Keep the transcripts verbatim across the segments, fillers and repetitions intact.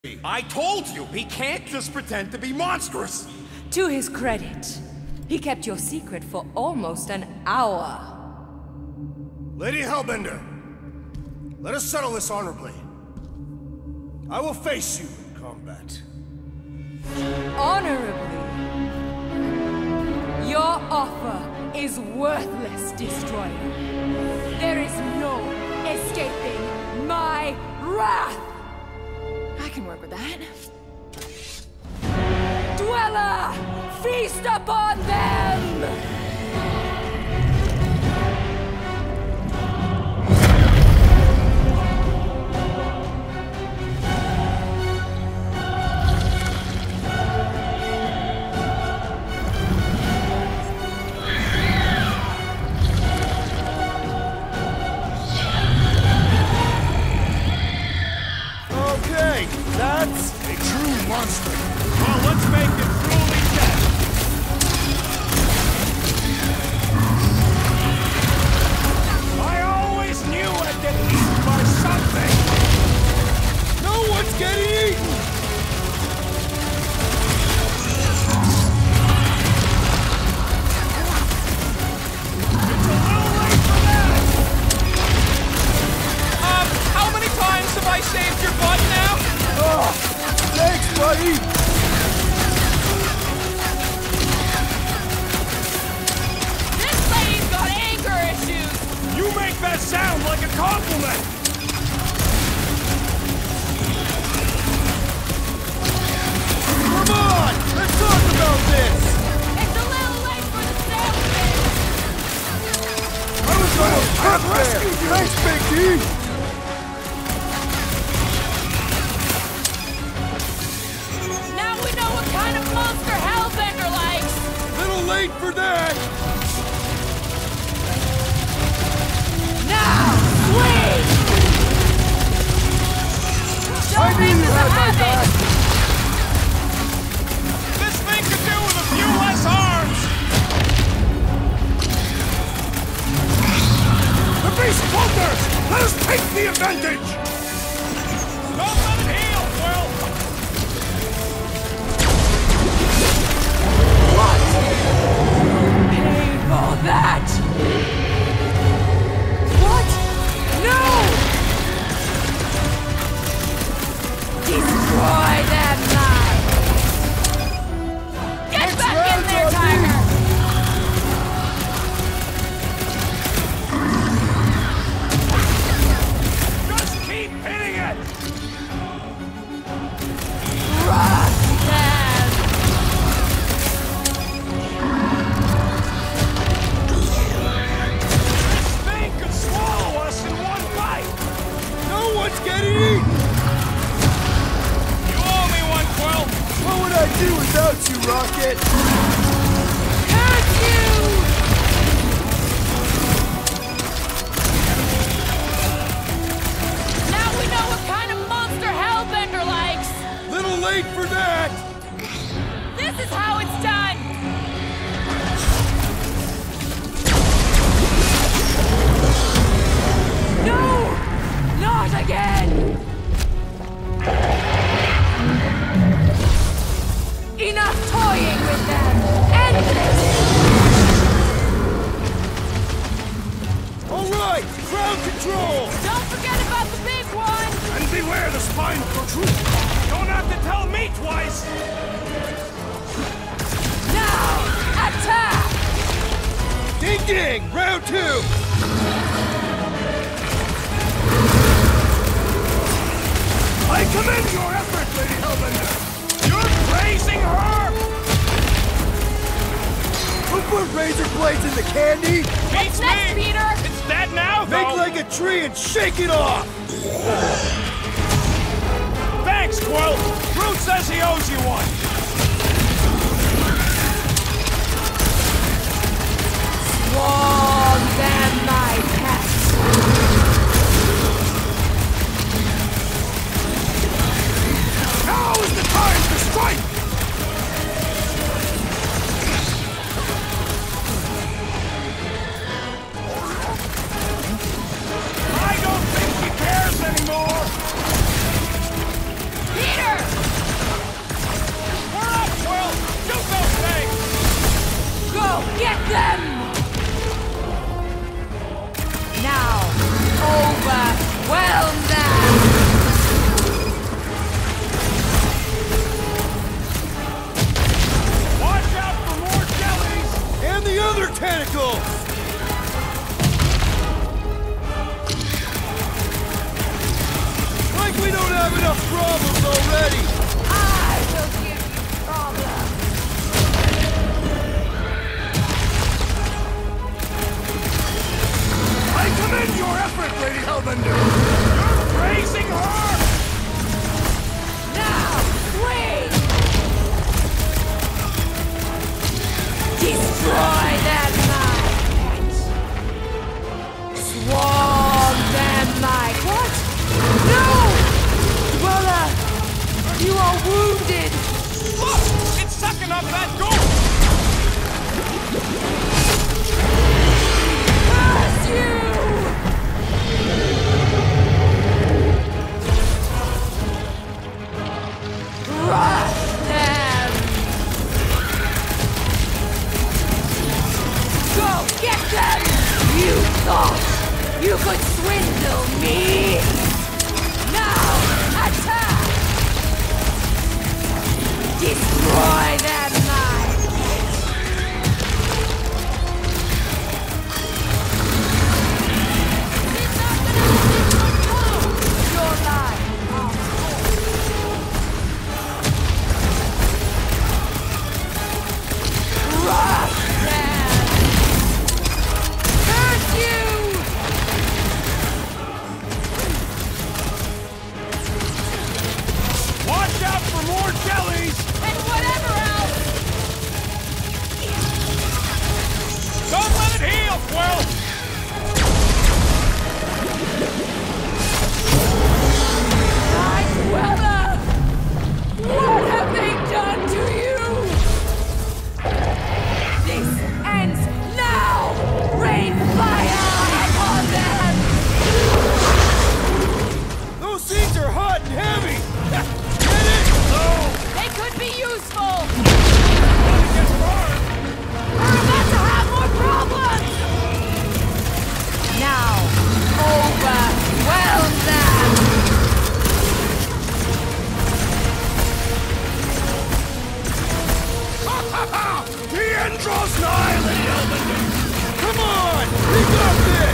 I told you, he can't just pretend to be monstrous! To his credit, he kept your secret for almost an hour. Lady Hellbender, let us settle this honorably. I will face you in combat. Honorably? Your offer is worthless, Destroyer. There is no escaping my wrath! I can work with that. Dweller! Feast upon them! Okay, that's a true monster. Well, let's make it truly dead! I always knew I'd get eaten by something! No one's getting eaten! It's a little late for that! Um, how many times have I saved your butt now? Oh, thanks, buddy! This lady's got anger issues! You make that sound like a compliment! Come on! Let's talk about this! It's a little late for the sandwich! I was gonna have rescued you! Thanks, Big D! Now we know what kind of monster Hellbender likes! Little late for that! Now, flee! I Don't knew make you this a had my habit! back! This thing could do with a few less arms! The beast falters! Let us take the advantage! Don't let it heal, Will! Pay for that! What? No! Destroy them, knives! Get back in there, Tiger! Just keep hitting it! Crush them! This thing could swallow us in one bite! No one's getting eaten! You owe me one, Quill! What would I do without you, Rocket? Curse you! Now we know what kind of monster Hellbender likes! Little late for that! This is how it's done! No! Not again! Enough toying with them! End this! All right, ground control! Don't forget about the big one! And beware the spine protrude! Don't have to tell me twice! Now! Attack! Ding ding! Round two! I commend your effort, Lady Hellbender! You're praising her! Who put razor blades in the candy? Beats Next, me! Peter! It's dead now, though! Make like a tree and shake it off! Thanks, Quill! Groot says he owes you one! Swarm them, my pets! Now is the time to strike! I don't think he cares anymore! Peter! You are wounded! Look! It's sucking up that gold! Curse you! Crush them! Go get them! You thought you could swindle me? Now, attack! Destroy them, mine! It's not gonna your life! Crush them! Curse you! Watch out for more jellies! And whatever else! Don't let it heal, Quill! Night Dweller! What have they done to you? This ends now! Rain fire upon them! Those seeds are hot and heavy! They could be useful! Get burned! We're about to have more problems! Now, overwhelm them! The end draws nigh, Lady Hellbender! Come on! We got this!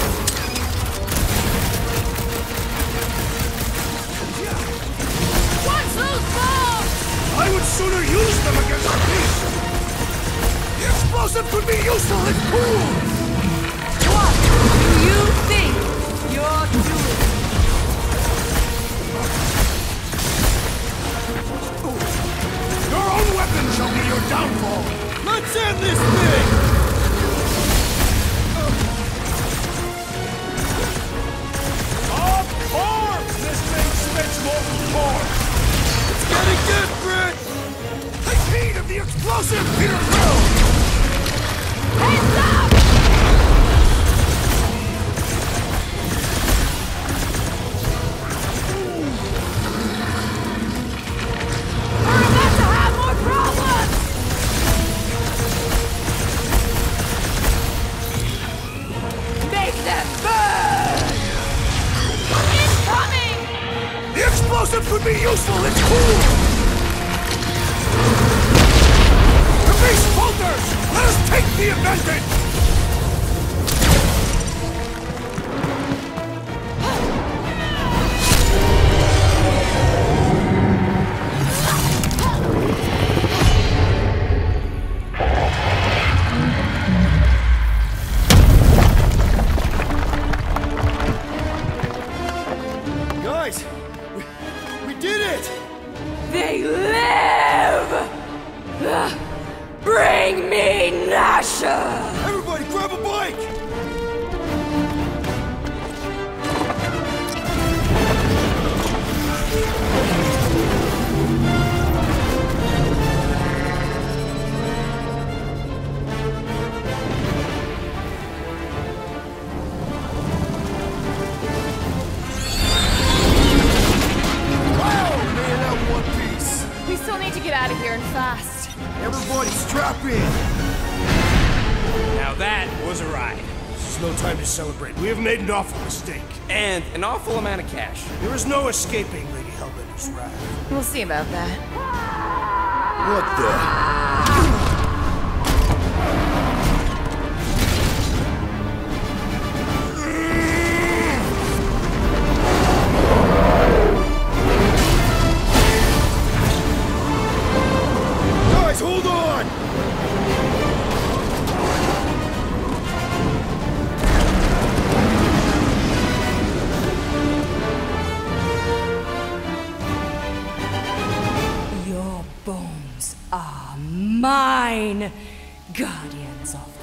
What's those bombs? I would sooner use them against the beast! The explosive could be useful if cooled! What do you think you're doing? Your own weapon shall be your downfall! Let's end this thing! Of course! This thing spits molten core! It's getting desperate! Take heed of the explosive, Peter Quill! Heads up! We're about to have more problems! Make them burn! Incoming! The explosive could be useful if cooled! The beast falters! Let us take the advantage! Guys! We, we did it! They live! Ugh. Bring me Nasher! Everybody grab a bike! Wow, man, that one piece! We still need to get out of here and fast. Everybody strap in! Now that was a ride. This is no time to celebrate. We have made an awful mistake. And an awful amount of cash. There is no escaping Lady Hellbender's wrath. We'll see about that. What the? Guys, hold on! Your bones are mine, guardians of